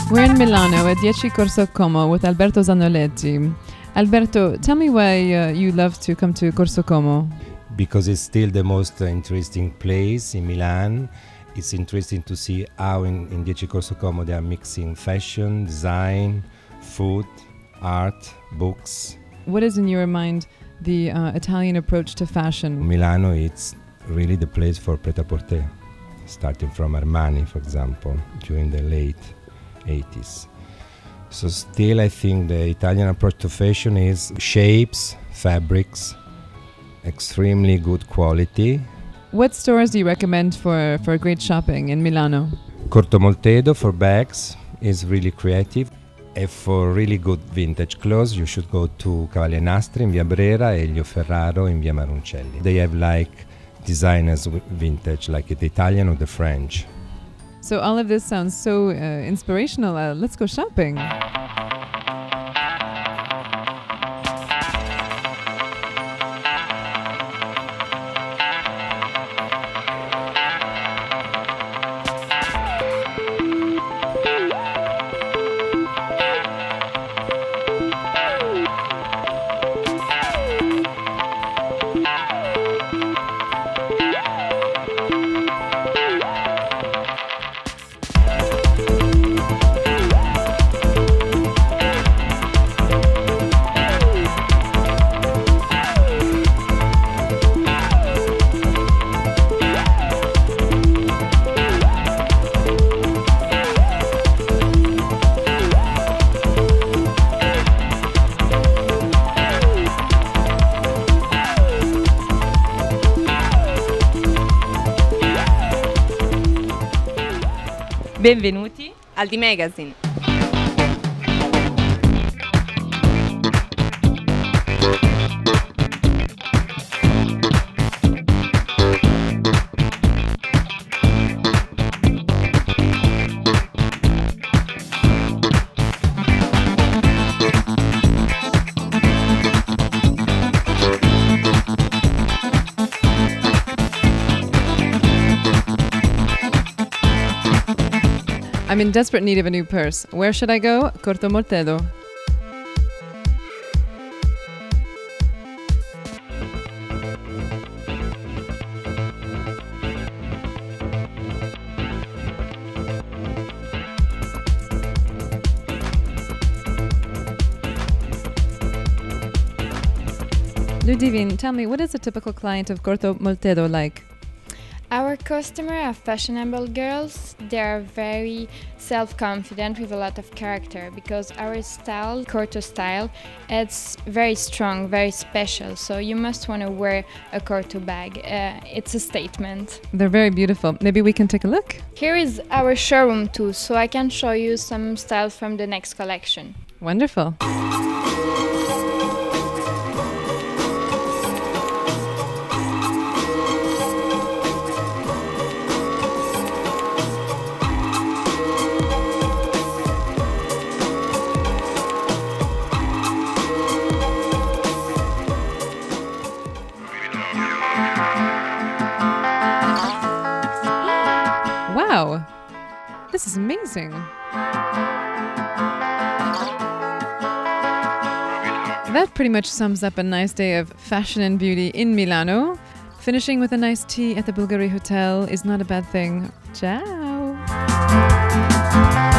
We're in Milano at 10 Corso Como with Alberto Zanoletti. Alberto, tell me why you love to come to Corso Como. Because it's still the most interesting place in Milan. It's interesting to see how in 10 Corso Como they are mixing fashion, design, food, art, books. What is in your mind the Italian approach to fashion? Milano is really the place for pret-a-porter, starting from Armani, for example, during the late 80s. So still I think the Italian approach to fashion is shapes, fabrics, extremely good quality. What stores do you recommend for great shopping in Milano? Corto Moltedo for bags is really creative. And for really good vintage clothes, you should go to Cavalli e Nastri in Via Brera e Elio Ferraro in Via Maruncelli. They have like designers vintage, like the Italian or the French. So all of this sounds so inspirational. Let's go shopping. Benvenuti al The Magazine. I'm in desperate need of a new purse. Where should I go? Corto Moltedo. Ludivine, tell me, what is a typical client of Corto Moltedo like? Our customers are fashionable girls. They are very self-confident with a lot of character because our style, Corto style, it's very strong, very special. So you must want to wear a Corto bag. It's a statement. They're very beautiful. Maybe we can take a look? Here is our showroom too, so I can show you some styles from the next collection. Wonderful. Wow, this is amazing. That pretty much sums up a nice day of fashion and beauty in Milano. Finishing with a nice tea at the Bulgari Hotel is not a bad thing. Ciao!